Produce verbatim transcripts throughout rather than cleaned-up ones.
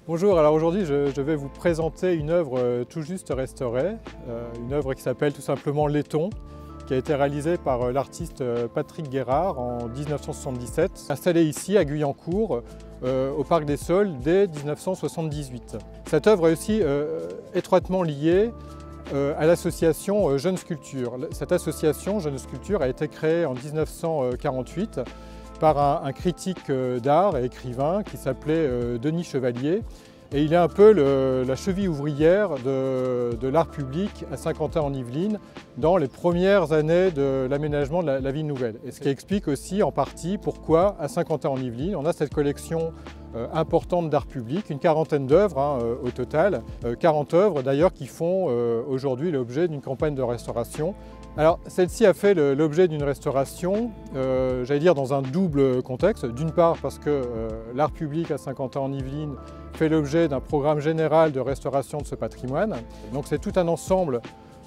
Bonjour, alors aujourd'hui je, je vais vous présenter une œuvre euh, tout juste restaurée, euh, une œuvre qui s'appelle tout simplement Laiton, qui a été réalisée par euh, l'artiste euh, Patrick Guérard en mille neuf cent soixante-dix-sept, installée ici à Guyancourt, euh, au Parc des Saules dès mille neuf cent soixante-dix-huit. Cette œuvre est aussi euh, étroitement liée euh, à l'association euh, Jeunes Sculptures. Cette association Jeunes Sculptures a été créée en mille neuf cent quarante-huit par un, un critique d'art et écrivain qui s'appelait euh, Denis Chevalier. Et il est un peu le, la cheville ouvrière de, de l'art public à Saint-Quentin-en-Yvelines dans les premières années de l'aménagement de la, la ville nouvelle. Et ce qui explique aussi en partie pourquoi à Saint-Quentin-en-Yvelines on a cette collection euh, importante d'art public, une quarantaine d'œuvres hein, euh, au total, euh, quarante œuvres d'ailleurs qui font euh, aujourd'hui l'objet d'une campagne de restauration. Alors celle-ci a fait l'objet d'une restauration, euh, j'allais dire dans un double contexte. D'une part parce que euh, l'art public à Saint-Quentin-en-Yvelines fait l'objet d'un programme général de restauration de ce patrimoine. Donc c'est tout un ensemble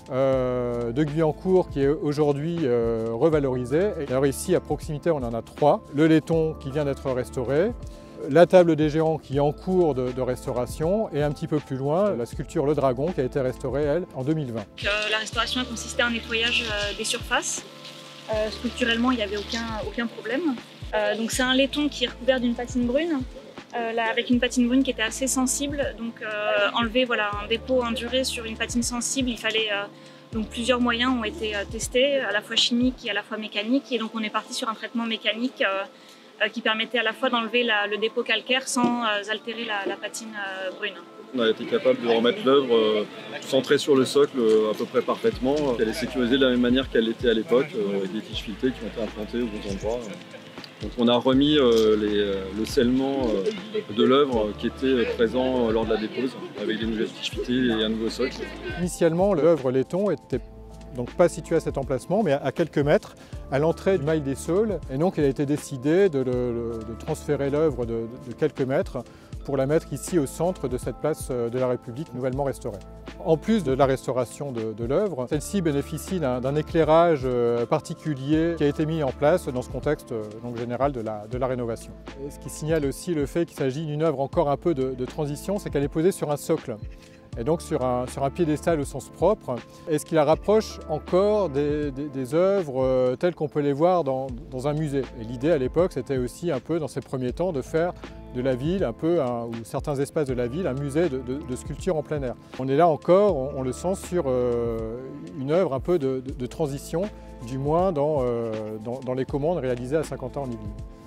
euh, de Guyancourt qui est aujourd'hui euh, revalorisé. Et alors ici à proximité on en a trois. Le Laiton qui vient d'être restauré, la table des géants qui est en cours de, de restauration et un petit peu plus loin la sculpture Le Dragon qui a été restaurée elle en deux mille vingt. Euh, la restauration a consisté à un nettoyage euh, des surfaces. Euh, structurellement il n'y avait aucun, aucun problème. Euh, donc c'est un laiton qui est recouvert d'une patine brune. Euh, là, avec une patine brune qui était assez sensible, donc euh, enlever voilà, un dépôt enduré sur une patine sensible, il fallait euh, donc plusieurs moyens ont été euh, testés, à la fois chimiques et à la fois mécaniques, et donc on est parti sur un traitement mécanique euh, euh, qui permettait à la fois d'enlever le dépôt calcaire sans euh, altérer la, la patine euh, brune. On a été capable de remettre l'œuvre euh, centrée sur le socle euh, à peu près parfaitement. Elle est sécurisée de la même manière qu'elle l'était à l'époque, euh, avec des tiges filetées qui ont été implantées aux bons endroits. Donc on a remis euh, les, euh, le scellement euh, de l'œuvre qui était présent lors de la dépose, avec des nouvelles tiges filetées et un nouveau socle. Initialement, l'œuvre Laiton était donc pas située à cet emplacement, mais à quelques mètres, à l'entrée du Mail des Saules. Et donc il a été décidé de, le, de transférer l'œuvre de, de quelques mètres pour la mettre ici au centre de cette place de la République nouvellement restaurée. En plus de la restauration de, de l'œuvre, celle-ci bénéficie d'un éclairage particulier qui a été mis en place dans ce contexte donc, général de la, de la rénovation. Et ce qui signale aussi le fait qu'il s'agit d'une œuvre encore un peu de, de transition, c'est qu'elle est posée sur un socle. Et donc sur un, sur un piédestal au sens propre, et ce qui la rapproche encore des, des, des œuvres euh, telles qu'on peut les voir dans, dans un musée. Et l'idée à l'époque, c'était aussi un peu, dans ces premiers temps, de faire de la ville, un peu, un, ou certains espaces de la ville, un musée de, de, de sculpture en plein air. On est là encore, on, on le sent, sur euh, une œuvre un peu de, de, de transition, du moins dans, euh, dans, dans les commandes réalisées à Saint-Quentin-en-Yvelines.